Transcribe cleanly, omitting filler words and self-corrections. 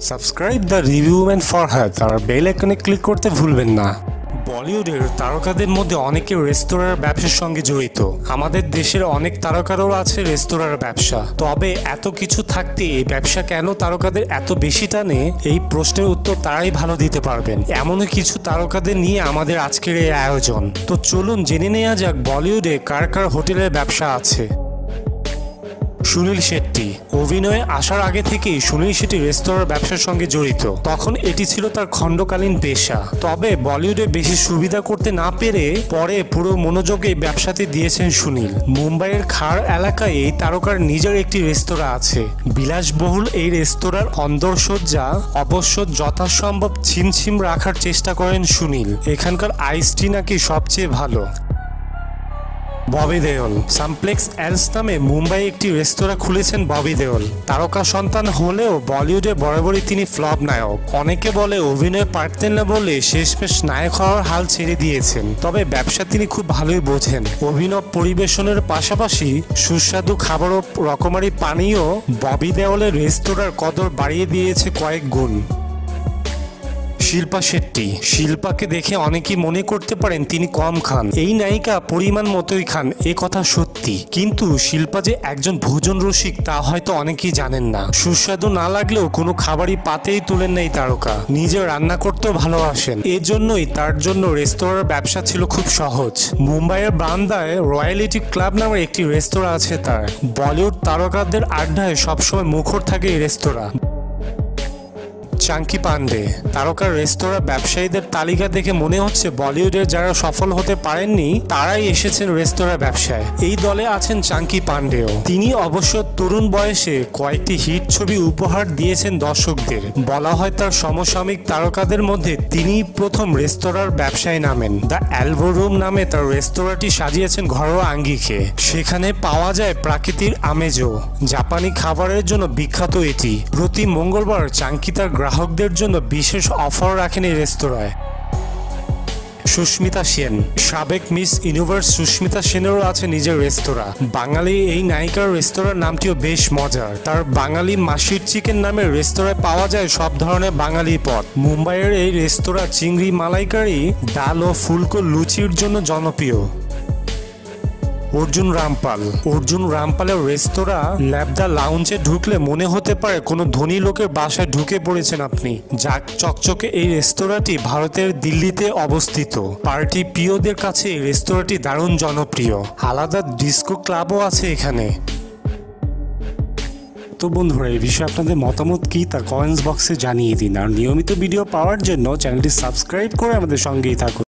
Subscribe the reviewman Farhad আর bell আইকনে click করতে ভুলবেন না। বলিউডের তারকাদের মধ্যে অনেকে রেস্তোরাঁর ব্যবসার সঙ্গে জড়িত। আমাদের দেশের অনেক তারকারও আছে রেস্তোরাঁর ব্যবসা। তবে এত কিছু থাকতে এই ব্যবসা কেন তারকাদের এত বেশি টানে, এই প্রশ্নের উত্তর তারাই ভালো দিতে পারবেন। এমনই কিছু তারকাদের নিয়ে আমাদের আজকের এই আয়োজন। তো চলুন জেনে নেওয়া যাক বলিউডে কার কার হোটেলের ব্যবসা আছে। সুনীল শেট্টি। অভিনয়ে আসার আগে থেকেই সুনীল শেট্টি রেস্তোরাঁর ব্যবসার সঙ্গে জড়িত। তখন এটি ছিল তার খণ্ডকালীন পেশা। তবে বলিউডে বেশি সুবিধা করতে না পেরে পরে পুরো মনোযোগে ব্যবসাতে দিয়েছেন সুনীল। মুম্বাইয়ের খার এলাকায় এই তারকার নিজের একটি রেস্তোরাঁ আছে। বিলাসবহুল এই রেস্তোরাঁর অন্দরসজ্জা অবশ্য যথাসম্ভব ছিমছিম রাখার চেষ্টা করেন সুনীল। এখানকার আইস টি নাকি সবচেয়ে ভালো। ববি দেওল। সামপ্লেক্স এলস নামে মুম্বাই একটি রেস্তোরাঁ খুলেছেন ববি দেওল। তারকা সন্তান হলেও বলিউডে বরাবরই তিনি ফ্লপ নায়ক। অনেকে বলে অভিনয় পারতেন না বলে শেষমেশ নায়ক হওয়ার হাল ছেড়ে দিয়েছেন। তবে ব্যবসা তিনি খুব ভালোই বোঝেন। অভিনয় পরিবেশনের পাশাপাশি সুস্বাদু খাবার ও রকমারি পানীয় ববি দেওলের রেস্তোরাঁর কদর বাড়িয়ে দিয়েছে কয়েক গুণ। শিল্পা শেট্টি। শিল্পাকে দেখে অনেকেই মনে করতে পারেন তিনি কম খান। এই নায়িকা পরিমাণ মতোই খান, এ কথা সত্যি। কিন্তু শিল্পা যে একজন ভোজন রসিক তা হয়তো অনেকেই জানেন না। সুস্বাদু না লাগলেও কোনো খাবারই পাতেই তোলেন না এই তারকা। নিজে রান্না করতেও ভালোবাসেন। এজন্যই তার জন্য রেস্তোরাঁর ব্যবসা ছিল খুব সহজ। মুম্বাইয়ের বান্দায় রয়্যালিটি ক্লাব নামের একটি রেস্তোরাঁ আছে তার। বলিউড তারকাদের আড্ডায় সবসময় মুখর থাকে এই রেস্তোরাঁ। চাঙ্কি পান্ডে। তারকার রেস্তোরাঁ ব্যবসায়ীদের তালিকা দেখে মনে হচ্ছে বলিউডের যারা সফল হতে পারেননি তারাই এসেছেন রেস্তোরাঁ ব্যবসায়। এই দলে আছেন চাঙ্কি পান্ডেও। তিনি অবশ্য তরুণ বয়সে কয়েকটি হিট ছবি উপহার দিয়েছেন দর্শকদের। বলা হয় তার সমসাময়িক তারকাদের মধ্যে তিনি প্রথম রেস্তোরাঁর ব্যবসায় নামেন। দ্য অ্যালভো রুম নামে তার রেস্তোরাঁটি সাজিয়েছেন ঘরোয়া আঙ্গিকে। সেখানে পাওয়া যায় প্রাকৃতিক আমেজও। জাপানি খাবারের জন্য বিখ্যাত এটি। প্রতি মঙ্গলবার চাঙ্কি তার গ্রাহকদের জন্য বিশেষ অফার রাখেন এই রেস্তোরাঁয়। সুস্মিতা সেন। সাবেক মিস ইউনিভার্স সুস্মিতা সেনেরও আছে নিজের রেস্তোরাঁ। বাঙালি এই নায়িকার রেস্তোরাঁর নামটিও বেশ মজার। তার বাঙালি মাসির চিকেন নামের রেস্তোরাঁয় পাওয়া যায় সব ধরনের বাঙালি পদ। মুম্বাইয়ের এই রেস্তোরাঁ চিংড়ি মালাইকারি, ডাল ও ফুলকো লুচির জন্য জনপ্রিয়। অর্জুন রামপাল। অর্জুন রামপালের রেস্তোরাঁ ল্যাবদা লাউঞ্জে ঢুকলে মনে হতে পারে কোনো ধনী লোকের বাসায় ঢুকে পড়েছেন আপনি। জাক চকচকে এই রেস্তোরাঁটি ভারতের দিল্লিতে অবস্থিত। পার্টি প্রিয়দের কাছে এই রেস্তোরাঁটি দারুণ জনপ্রিয়। আলাদা ডিস্কো ক্লাবও আছে এখানে। তো বন্ধুরা, এই বিষয়ে আপনাদের মতামত কি তা কমেন্টস বক্সে জানিয়ে দিন। আর নিয়মিত ভিডিও পাওয়ার জন্য চ্যানেলটি সাবস্ক্রাইব করে আমাদের সঙ্গেই থাকুন।